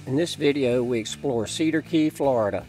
In this video, we explore Cedar Key, Florida.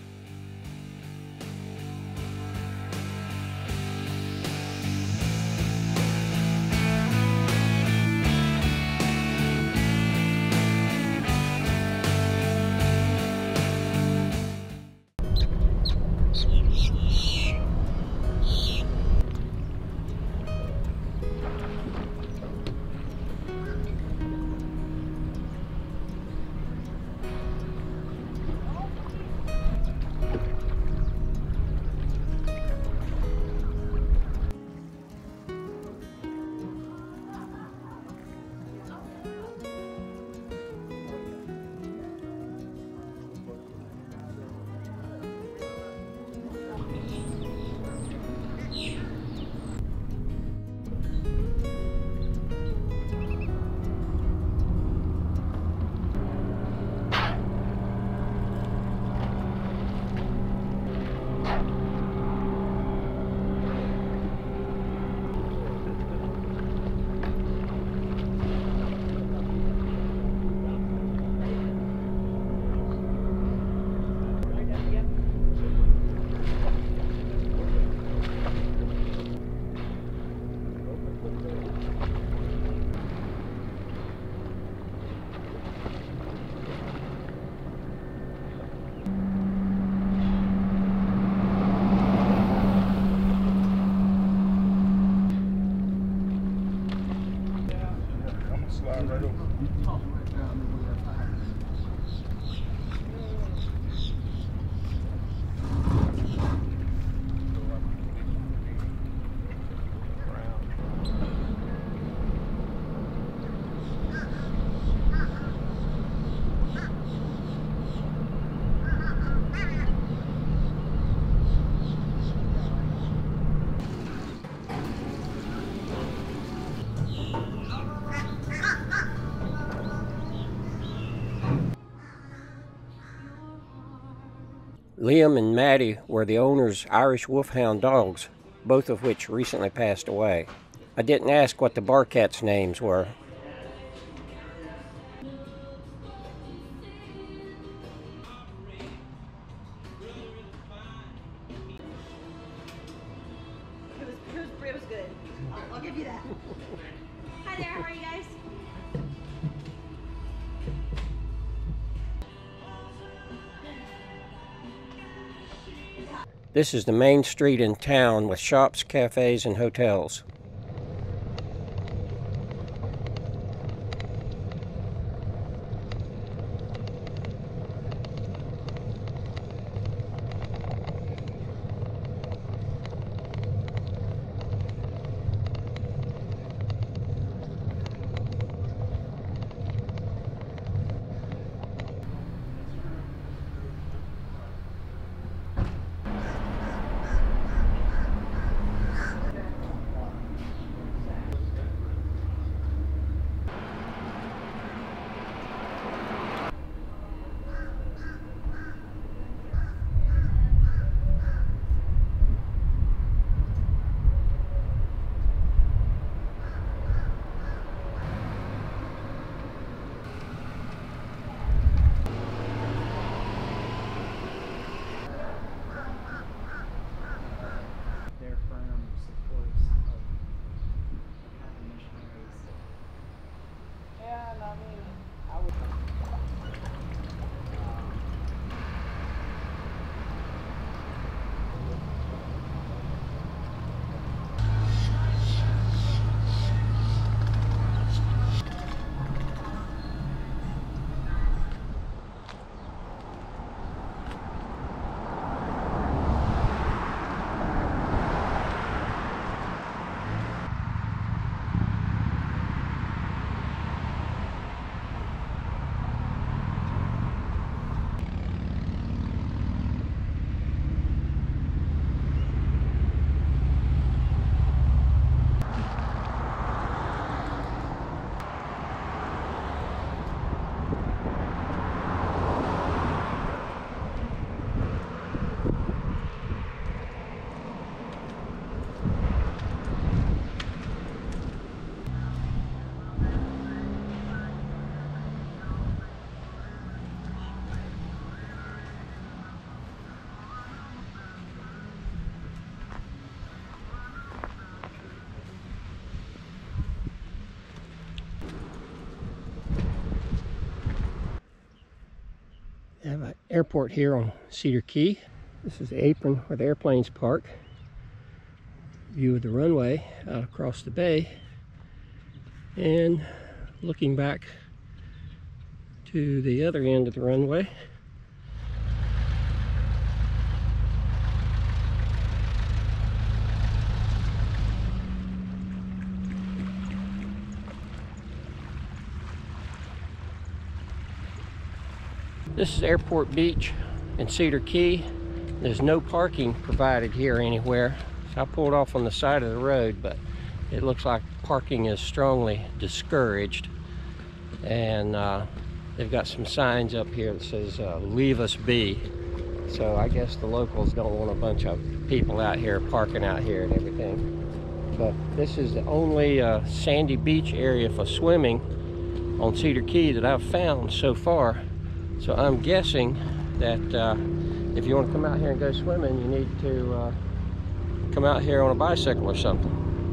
Liam and Maddie were the owner's Irish Wolfhound dogs, both of which recently passed away. I didn't ask what the Barcats' names were. It was good. I'll give you that. Hi there, how are you guys? This is the main street in town with shops, cafes, and hotels. They have an airport here on Cedar Key. This is the apron where the airplanes park. View of the runway out across the bay. And looking back to the other end of the runway, this is Airport Beach in Cedar Key. There's no parking provided here anywhere. So I pulled off on the side of the road, but it looks like parking is strongly discouraged. And they've got some signs up here that says, leave us be. So I guess the locals don't want a bunch of people out here parking out here and everything. But this is the only sandy beach area for swimming on Cedar Key that I've found so far. So I'm guessing that if you want to come out here and go swimming, you need to come out here on a bicycle or something.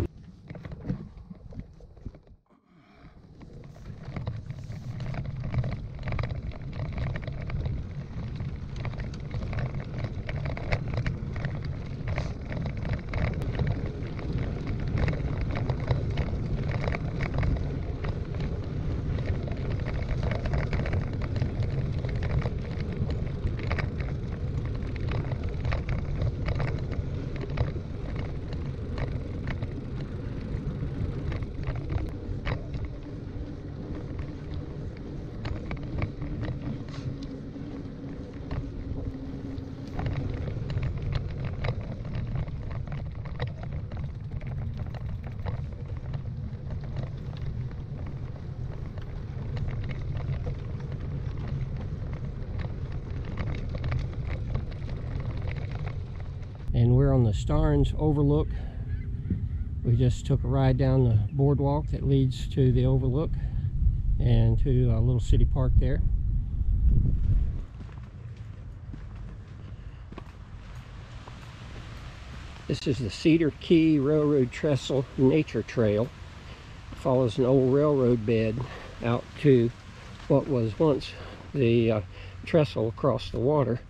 And we're on the Starnes Overlook. We just took a ride down the boardwalk that leads to the overlook and to a little city park there. This is the Cedar Key Railroad Trestle Nature Trail. It follows an old railroad bed out to what was once the trestle across the water.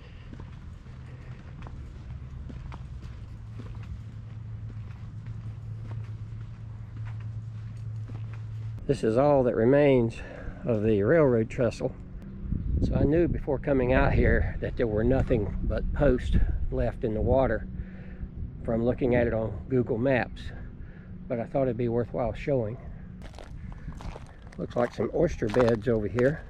This is all that remains of the railroad trestle. So I knew before coming out here that there were nothing but posts left in the water from looking at it on Google Maps. But I thought it'd be worthwhile showing. Looks like some oyster beds over here.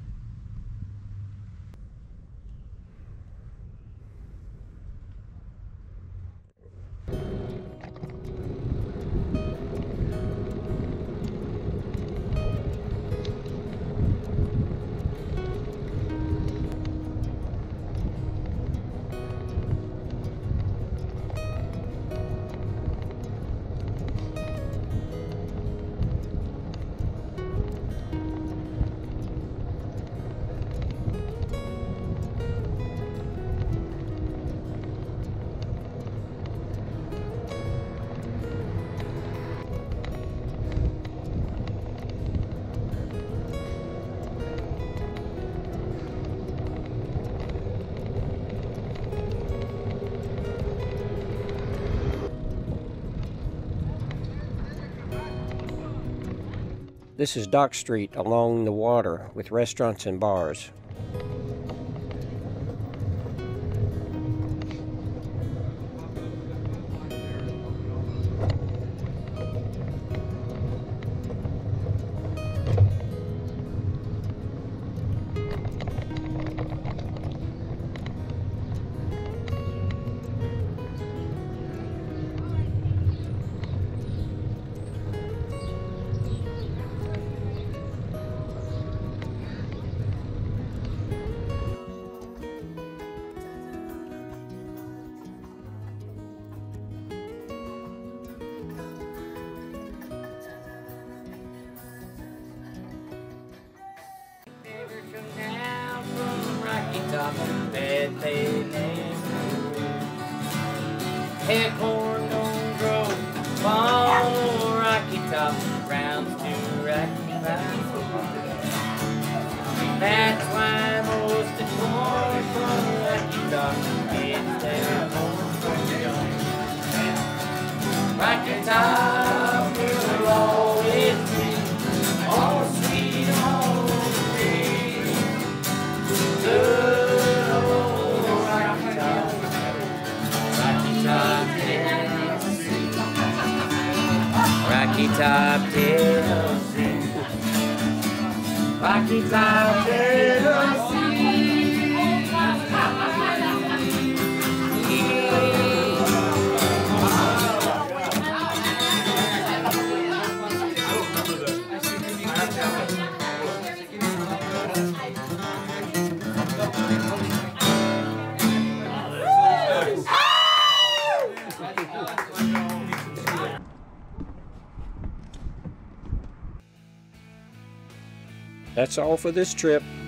This is Dock Street along the water with restaurants and bars. Headcorn don't grow on rocky top, rounds to rocky bottom. That's why most of Top, Tennessee. Rocky Top, Tennessee. That's all for this trip.